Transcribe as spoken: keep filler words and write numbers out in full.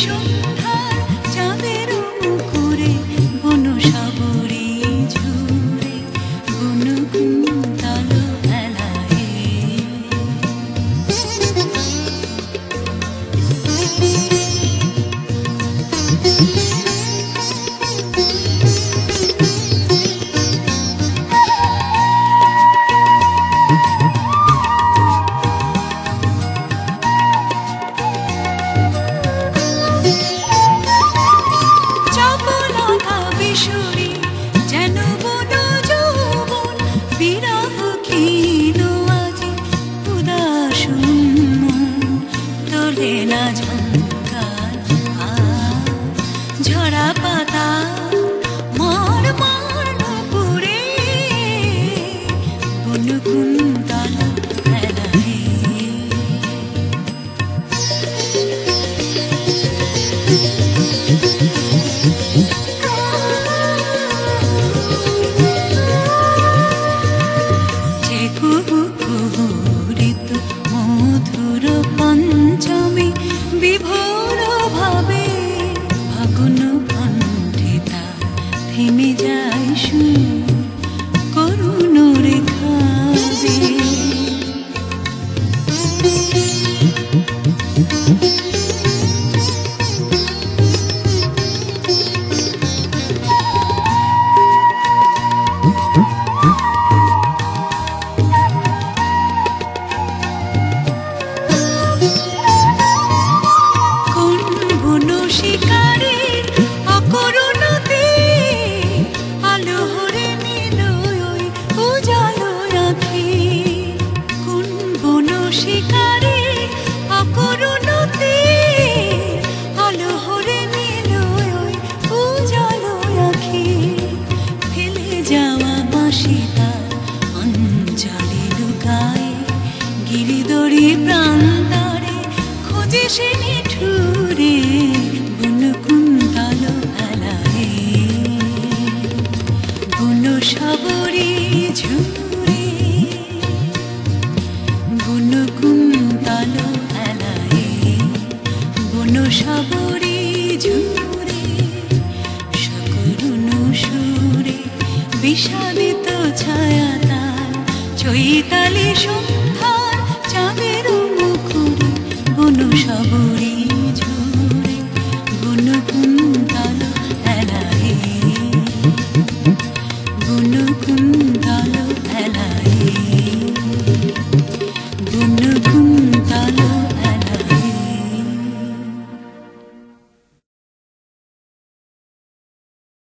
সন্ধ্যার চাঁদের মুখরে বন সাগরে ঝুরে গুনগুনতালো এলাহে। ঝরা পাতা মার মার নুপুরে গুনগুনতালো এলাহে। যে কুহু কুহু ঋতু মধুর পঞ্চমী বিভোর ভাবে ফাগুন কণ্ঠে তার থেমে যায় সুর করুণ রেখাবে। গিরিদড়ি প্রান্তরে খোঁজে সে নিঠুরে গুনগুনতালো এলাহে। গুন সাগরে ঝুরে গুনগুনতালো এলাহে। গুন সাগরে ঝুরে সকরুণ সুরে বিষাদিত ছায়া তার চৈতালি সন্ধ্যার চাঁদের মুখরে বন সাগরে ঝুরে গুনগুনতালো এলাহে। গুনগুনতালো এলাহে।